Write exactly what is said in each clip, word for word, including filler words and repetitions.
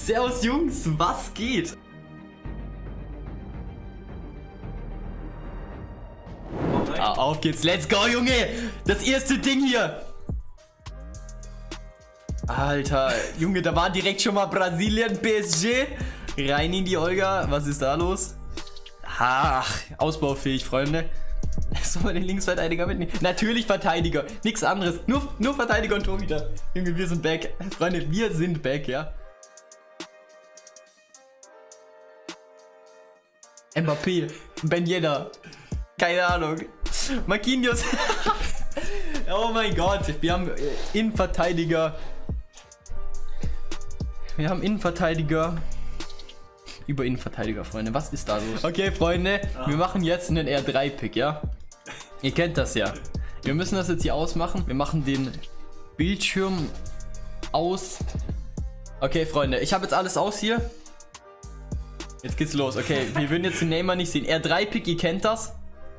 Servus Jungs, was geht? Ah, auf geht's, let's go Junge! Das erste Ding hier! Alter, Junge, da war direkt schon mal Brasilien, P S G. Rein in die Olga, was ist da los? Ach, ausbaufähig, Freunde. Soll man den Linksverteidiger mitnehmen? Natürlich Verteidiger, nichts anderes. Nur, nur Verteidiger und Torhüter. Junge, wir sind back. Freunde, wir sind back, ja. Mbappé, Ben Yedder, keine Ahnung. Marquinhos. Oh mein Gott, wir haben Innenverteidiger. Wir haben Innenverteidiger. Über Innenverteidiger, Freunde. Was ist da los? Okay, Freunde, ah. wir machen jetzt einen R drei Pick, ja? Ihr kennt das ja. Wir müssen das jetzt hier ausmachen. Wir machen den Bildschirm aus. Okay, Freunde, ich habe jetzt alles aus hier. Jetzt geht's los. Okay, wir würden jetzt den Neymar nicht sehen. R drei Pick, ihr kennt das.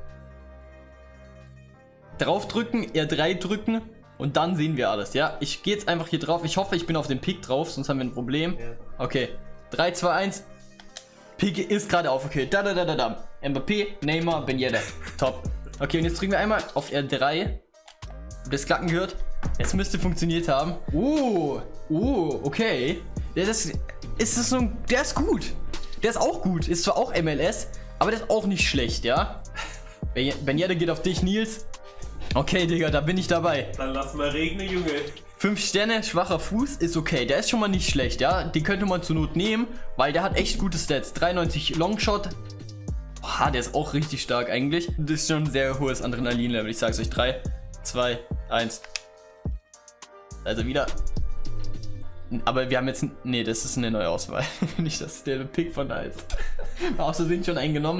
Draufdrücken, R drei drücken und dann sehen wir alles, ja? Ich gehe jetzt einfach hier drauf. Ich hoffe, ich bin auf dem Pick drauf, sonst haben wir ein Problem. Okay, drei, zwei, eins. Pick ist gerade auf, okay. Da, da, da, da, da. Mbappé, Neymar, Ben Yedder. Top. Okay, und jetzt drücken wir einmal auf R drei. Habt ihr das Klacken gehört? Es müsste funktioniert haben. Uh, uh, okay. Ja, das ist das so ein, der ist gut. Der ist auch gut. Ist zwar auch M L S, aber der ist auch nicht schlecht, ja? Ben Yedder geht auf dich, Nils. Okay, Digga, da bin ich dabei. Dann lass mal regnen, Junge. fünf Sterne, schwacher Fuß ist okay. Der ist schon mal nicht schlecht, ja. Den könnte man zur Not nehmen, weil der hat echt gute Stats. dreiundneunzig Longshot. Boah, der ist auch richtig stark eigentlich. Das ist schon ein sehr hohes Adrenalin-Level. Ich sag's euch. drei, zwei, eins. Also wieder. Aber wir haben jetzt. Nee, das ist eine neue Auswahl. Nicht, dass der Pick von da ist. Außer sind schon eingenommen.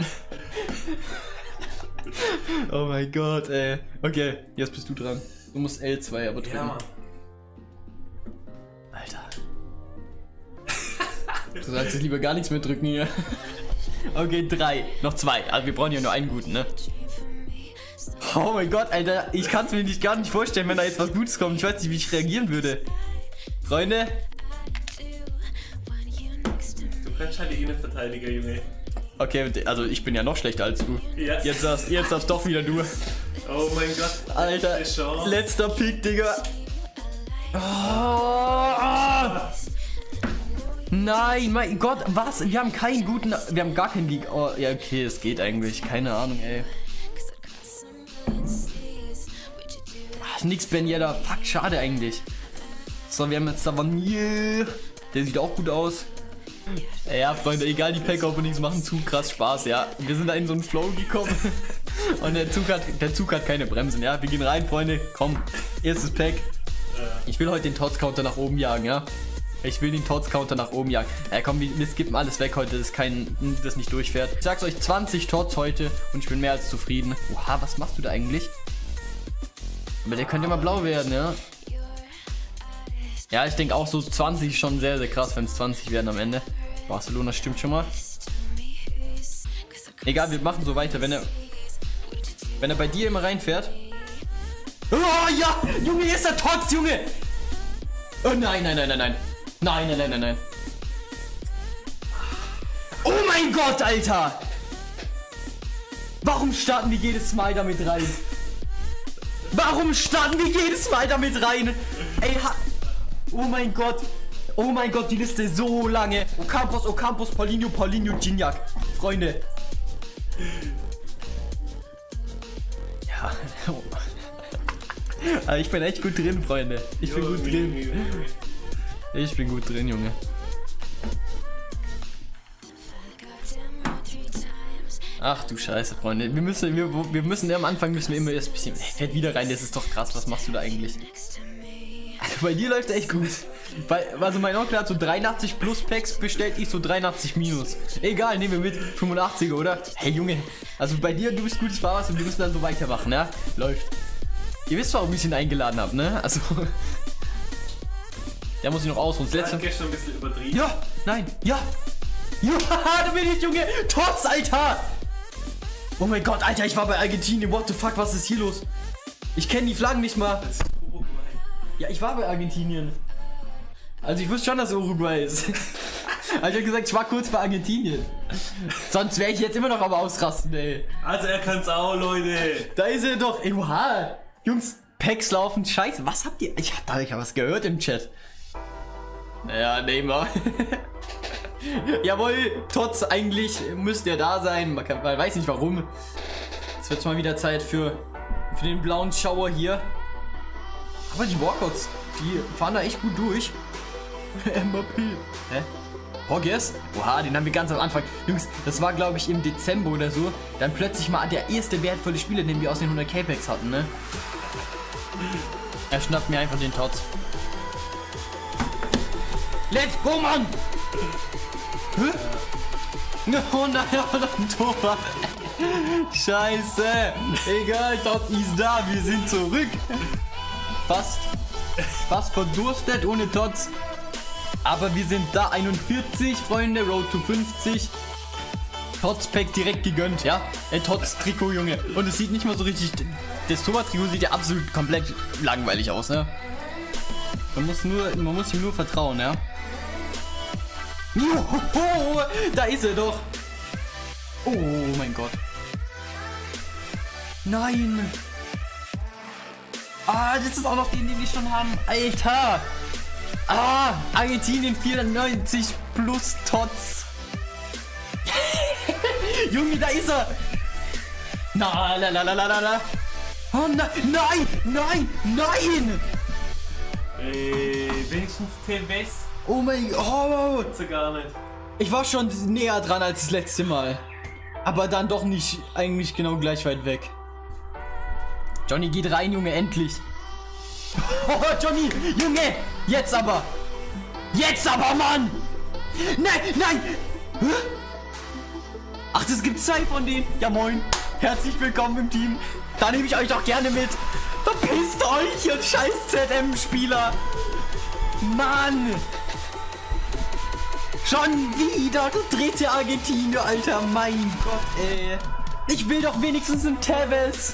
Oh mein Gott, ey. Okay, jetzt bist du dran. Du musst L zwei aber drücken. Ja. Alter. Du sollst jetzt lieber gar nichts mehr drücken hier. Okay, drei. Noch zwei. Also wir brauchen ja nur einen guten, ne? Oh mein Gott, Alter. Ich kann es mir nicht, gar nicht vorstellen, wenn da jetzt was Gutes kommt. Ich weiß nicht, wie ich reagieren würde. Freunde. Du kannst halt die Innenverteidiger, Junge. Okay, also ich bin ja noch schlechter als du. Ja. Jetzt darfst, jetzt darfst doch wieder du. Oh mein Gott. Alter, letzter Pick, Digga. Oh. Nein, mein Gott, was? Wir haben keinen guten, wir haben gar keinen League. Oh, ja, okay, es geht eigentlich. Keine Ahnung, ey. Ach, nix, Ben Yedder. Fuck, schade eigentlich. So, wir haben jetzt da Vanille. Der sieht auch gut aus. Ja, Freunde, egal, die Pack-Openings machen zu krass Spaß, ja. Wir sind da in so einen Flow gekommen. Und der Zug hat, der Zug hat keine Bremsen, ja. Wir gehen rein, Freunde. Komm, erstes Pack. Ich will heute den Tots-Counter nach oben jagen, ja. Ich will den Tots-Counter nach oben jagen. Ja, komm, wir, wir skippen alles weg heute, dass kein, das nicht durchfährt. Ich sag's euch, zwanzig Tots heute und ich bin mehr als zufrieden. Oha, was machst du da eigentlich? Aber der könnte mal blau werden, ja. Ja, ich denke auch so zwanzig ist schon sehr, sehr krass, wenn es zwanzig werden am Ende. Barcelona stimmt schon mal. Egal, wir machen so weiter. Wenn er wenn er bei dir immer reinfährt. Oh ja! Junge, hier ist der Tots, Junge! Oh nein, nein, nein, nein, nein. Nein, nein, nein, nein, nein. Oh mein Gott, Alter! Warum starten wir jedes Mal damit rein? Warum starten wir jedes Mal damit rein? Ey, ha oh mein Gott. Oh mein Gott, die Liste ist so lange. Ocampos, Ocampos, Paulinho, Paulinho, Gignac. Freunde. Ja. Also ich bin echt gut drin, Freunde. Ich bin gut drin. Ich bin gut drin, Junge. Ach du Scheiße, Freunde. Wir müssen, wir, wir müssen am Anfang müssen wir immer erst ein bisschen. Ey, fährt wieder rein, das ist doch krass. Was machst du da eigentlich? Also bei dir läuft echt gut. Bei, also mein Onkel hat so dreiundachtzig plus Packs bestellt, ich so dreiundachtzig minus. Egal, nehmen wir mit fünfundachtziger, oder? Hey Junge, also bei dir, du bist gutes Fahrers und wir müssen dann so weitermachen, ne? Läuft. Ihr wisst, warum ich ihn eingeladen habe, ne? Also. Der muss ich noch ausruhen. Das letzte. Gestern ein bisschen übertrieben. Ja, nein, ja. Ja, da bin ich, Junge. Tots, Alter. Oh mein Gott, Alter, ich war bei Argentinien. What the fuck, was ist hier los? Ich kenne die Flaggen nicht mal. Das ist Uruguay. Ja, ich war bei Argentinien. Also ich wusste schon, dass Uruguay ist. Hab ich ja gesagt, ich war kurz bei Argentinien. Sonst wäre ich jetzt immer noch am Ausrasten, ey. Also er kann's auch, Leute. Da ist er doch. Ey, oha. Jungs, Packs laufen. Scheiße, was habt ihr? Ich hab da ich hab was gehört im Chat. Naja, Neymar. Jawohl, Tots, eigentlich müsste er da sein. Man, kann, man weiß nicht warum. Jetzt wird's mal wieder Zeit für, für den blauen Schauer hier. Aber die Walkouts, die fahren da echt gut durch. Mbappé. Hä? Hogges? Oha, den haben wir ganz am Anfang. Jungs, das war glaube ich im Dezember oder so. Dann plötzlich mal der erste wertvolle Spieler, den wir aus den hundert K-Packs hatten, ne? Er schnappt mir einfach den Tots. Let's go, Mann! Hä? Oh nein, oh nein, Tor. Scheiße. Egal, Tots ist da, wir sind zurück. Fast. Fast verdurstet ohne Tots. Aber wir sind da. einundvierzig, Freunde. Road to fünfzig. Tots Pack direkt gegönnt, ja? Äh, Tots Trikot, Junge. Und es sieht nicht mal so richtig... Das Torwart-Trikot sieht ja absolut komplett langweilig aus, ne? Man muss nur... Man muss ihm nur vertrauen, ja? Johoho, da ist er doch. Oh mein Gott. Nein. Ah, das ist auch noch den, den wir schon haben. Alter. Ah, Argentinien vierundneunzig plus Tots. Junge, da ist er. Na, la, la, la, la, la. Oh nein, nein, nein, nein. Ey, wenigstens Tevez. Oh mein Gott. Oh. So gar nicht. Ich war schon näher dran als das letzte Mal. Aber dann doch nicht eigentlich genau gleich weit weg. Johnny geht rein, Junge, endlich. Oh, Johnny, Junge, jetzt aber. Jetzt aber, Mann. Nein, nein. Hä? Ach, das gibt zwei von denen. Ja, moin. Herzlich willkommen im Team. Da nehme ich euch doch gerne mit. Verpisst euch, ihr scheiß Z M-Spieler. Mann. Schon wieder. Du drehst ja Argentinien, Alter. Mein Gott, ey. Ich will doch wenigstens einen Tevez.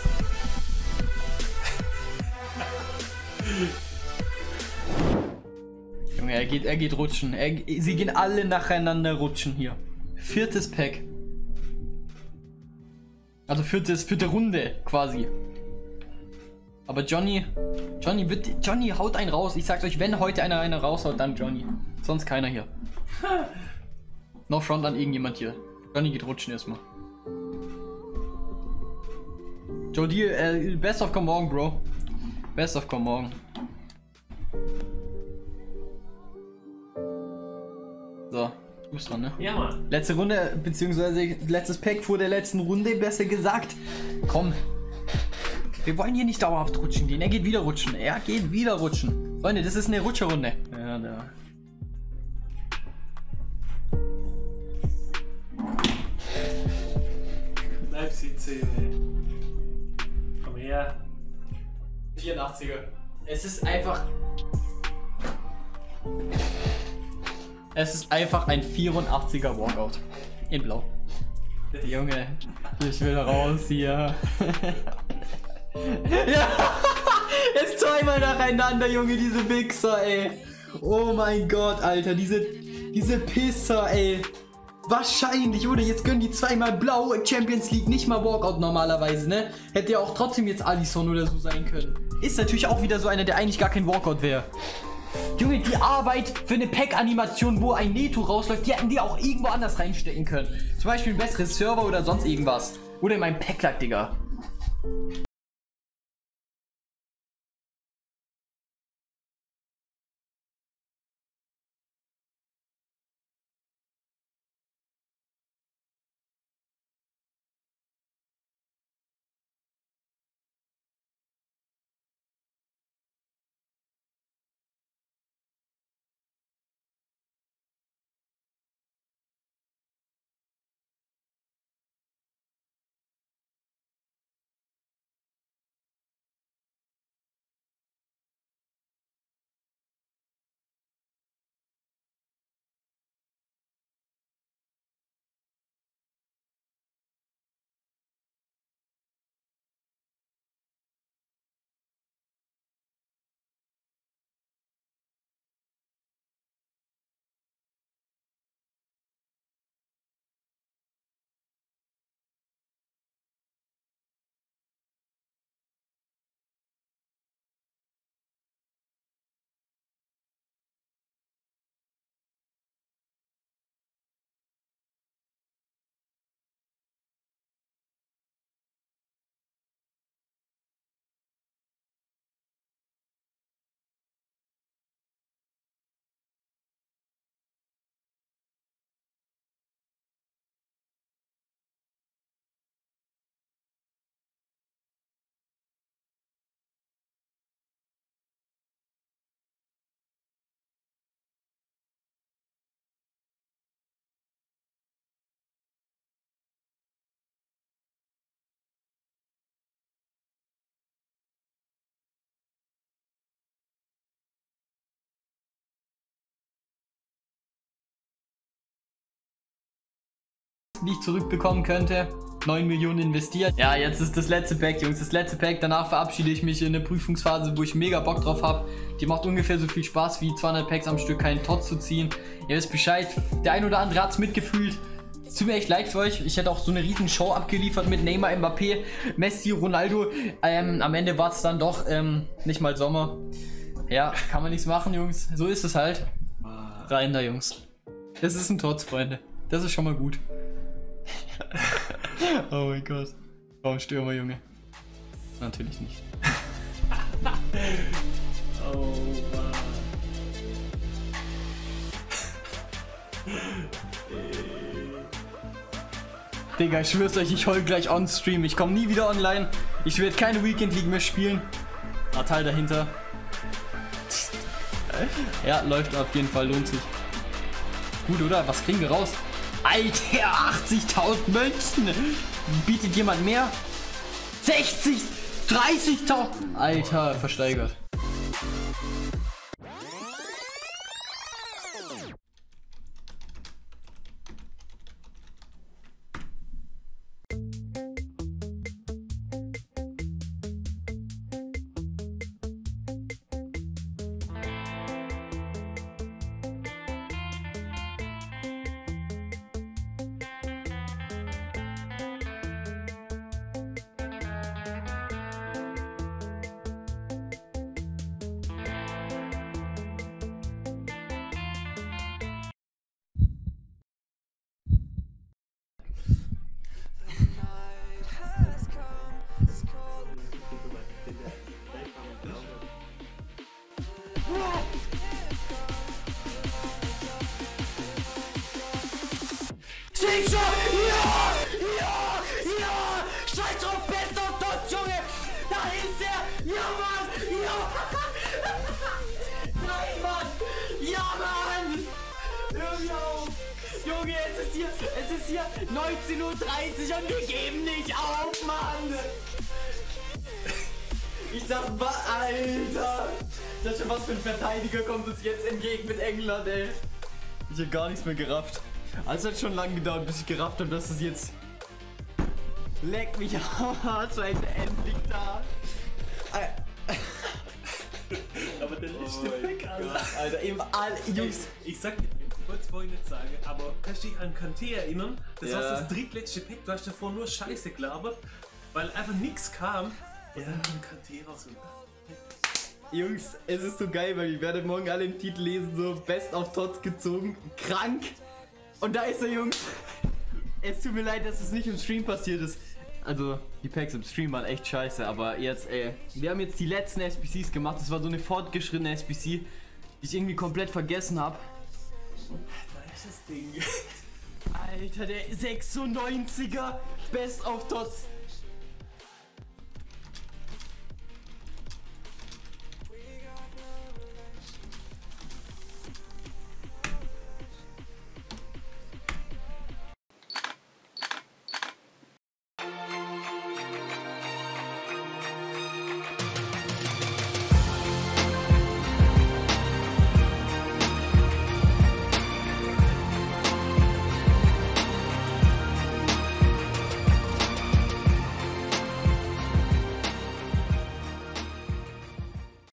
Junge, er geht, er geht rutschen. Er, sie gehen alle nacheinander rutschen hier. Viertes Pack. Also viertes, vierte Runde quasi. Aber Johnny, Johnny wird, Johnny haut einen raus. Ich sag's euch, wenn heute einer einen raushaut, dann Johnny. Sonst keiner hier. Noch Front an irgendjemand hier. Johnny geht rutschen erstmal. Jody, äh, best of come morgen, Bro. Best of come morgen. So, du bist dran, ne? Ja, Mann. Letzte Runde, beziehungsweise letztes Pack vor der letzten Runde, besser gesagt. Komm. Wir wollen hier nicht dauerhaft rutschen gehen. Er geht wieder rutschen. Er geht wieder rutschen. Freunde, das ist eine Rutscherrunde. Ja, ja. Bleib sitzen, ey. Komm her. vierundachtziger. Es ist einfach... Es ist einfach ein vierundachtziger Walkout. In Blau. Junge, ich will raus hier. Ja, jetzt zweimal nacheinander, Junge, diese Wichser, ey. Oh mein Gott, Alter, diese, diese Pisser, ey. Wahrscheinlich, oder? Jetzt gönnen die zweimal Blau, Champions League, nicht mal Walkout normalerweise, ne? Hätte ja auch trotzdem jetzt Alisson oder so sein können. Ist natürlich auch wieder so einer, der eigentlich gar kein Walkout wäre. Junge, die Arbeit für eine Pack-Animation, wo ein Neto rausläuft, die hätten die auch irgendwo anders reinstecken können. Zum Beispiel ein besseres Server oder sonst irgendwas. Oder in meinem Packlack, Digga. größten, die ich zurückbekommen könnte. neun Millionen investiert. Ja, jetzt ist das letzte Pack, Jungs, das letzte Pack. Danach verabschiede ich mich in eine Prüfungsphase, wo ich mega Bock drauf habe. Die macht ungefähr so viel Spaß wie zweihundert Packs am Stück keinen Tot zu ziehen. Ihr wisst Bescheid, der ein oder andere hat es mitgefühlt. Es tut mir echt leid für euch. Ich hätte auch so eine riesen Show abgeliefert mit Neymar, Mbappé, Messi, Ronaldo. Ähm, am Ende war es dann doch ähm, nicht mal Sommer. Ja, kann man nichts machen, Jungs. So ist es halt. Rein da, Jungs. Das ist ein Tots, Freunde. Das ist schon mal gut. Oh mein Gott. Warum Stürmer, Junge? Natürlich nicht. Oh Mann. Digga, ich schwör's euch, ich heul gleich on Stream. Ich komme nie wieder online. Ich werde keine Weekend League mehr spielen. Natal dahinter. Ja, läuft auf jeden Fall, lohnt sich. Gut, oder? Was kriegen wir raus? Alter, achtzigtausend Münzen! Bietet jemand mehr? sechzig, dreißigtausend! Alter, versteigert. Sicher! Ja! Ja! Ja! Scheiß drauf, best auf Tots, Junge! Da ist er! Ja, Mann! Ja! Nein, Mann! Ja, Mann! Hör mir auf! Junge, es ist hier, es ist hier neunzehn Uhr dreißig und wir geben nicht auf, Mann! Ich sag, Alter! Das ist schon was für ein Verteidiger kommt uns jetzt entgegen mit England, ey! Ich hab gar nichts mehr gerafft. Also hat schon lange gedauert, bis ich gerafft habe, dass es jetzt... Leck mich am Arsch, Alter, endlich da. Aber der letzte Pack, Alter. Alter, eben alle Jungs. Ich sag dir, ich wollte es vorhin nicht sagen, aber kannst du dich an Kanté erinnern? Das Ja. war das drittletzte Pack, du hast davor nur Scheiße gelabert, weil einfach nichts kam. Und dann kam Kanté raus und... Jungs, es ist so geil, weil wir werden morgen alle im Titel lesen, so Best auf Tots gezogen, krank. Und da ist er, Jungs. Es tut mir leid, dass es nicht im Stream passiert ist. Also, die Packs im Stream waren echt scheiße, aber jetzt, ey, wir haben jetzt die letzten S B Cs gemacht. Das war so eine fortgeschrittene S B C, die ich irgendwie komplett vergessen habe. Da ist das Ding. Alter, der sechsundneunziger Best auf Tots.